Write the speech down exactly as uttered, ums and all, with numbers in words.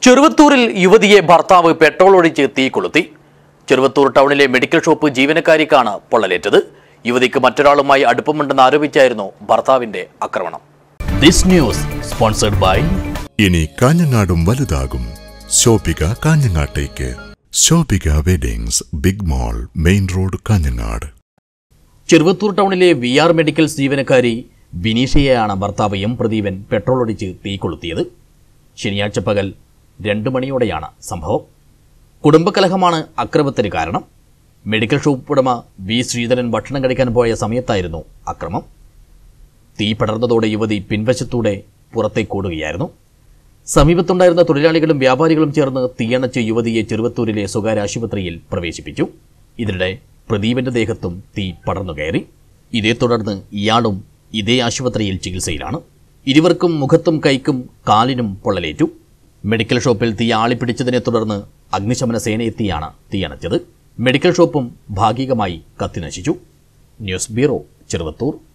ചെറുവത്തൂരിൽ യുവതിയെ ഭർത്താവ് പെട്രോൾ ഒഴിച്ച് തീ കൊളുത്തി. ചെറുവത്തൂർ ടൗണിലെ മെഡിക്കൽ ഷോപ്പ് ജീവനക്കാരിക്കാണ് പൊള്ളലേറ്റത്. യുവതിക്ക് മറ്റൊരാളുമായി അടുപ്പമുണ്ടെന്ന് ആരോപിച്ചായിരുന്നു ഭർത്താവിന്റെ ആക്രമണം. ദിസ് ന്യൂസ് സ്പോൺസർഡ് ബൈ ഇനി കാഞ്ഞങ്ങാടും വലുതാകും. ശോഭിക കാഞ്ഞങ്ങാട്ടേക്ക്. Shobhika weddings, big mall, main road, Kanhangad. Cheruvathur ടൗണിലെ വി ആർ മെഡിക്കൽസ് ജീവനക്കാരി ബിനീഷയെയാണ് ഭർത്താവ് എം പ്രദീപൻ പെട്രോൾ ഒഴിച്ച് തീ കൊളുത്തിയത്. ശനിയാഴ്ച പകൽ രണ്ടു മണിയോടെയാണ് സംഭവം. കുടുംബകലഹമാണ് അക്രമത്തിന് കാരണം. മെഡിക്കൽ ഷോപ്പ് ഉടമ വി ശ്രീധരൻ ഭക്ഷണം കഴിക്കാൻ പോയ സമയത്തായിരുന്നു അക്രമം. തീ പടർന്നതോടെ യുവതി പിൻവശത്തൂടെ പുറത്തേക്കോടുകയായിരുന്നു. സമീപത്തുണ്ടായിരുന്ന തൊഴിലാളികളും വ്യാപാരികളും ചേർന്ന് തീയണച്ച് യുവതിയെ ചെറുവത്തൂരിലെ സ്വകാര്യ ആശുപത്രിയിൽ പ്രവേശിപ്പിച്ചു. ഇതിനിടെ പ്രദീപന്റെ ദേഹത്തും തീ പടർന്നു കയറി. ഇതേ തുടർന്ന് ഇയാളും ഇതേ ആശുപത്രിയിൽ ചികിത്സയിലാണ്. ഇരുവർക്കും മുഖത്തും കൈക്കും കാലിനും പൊള്ളലേറ്റു. മെഡിക്കൽ ഷോപ്പിൽ തീ ആളിപ്പിടിച്ചതിനെ തുടർന്ന് അഗ്നിശമന സേനയെത്തിയാണ് തീയണച്ചത്. മെഡിക്കൽ ഷോപ്പും ഭാഗികമായി കത്തിനശിച്ചു. News bureau, Cheruvathur.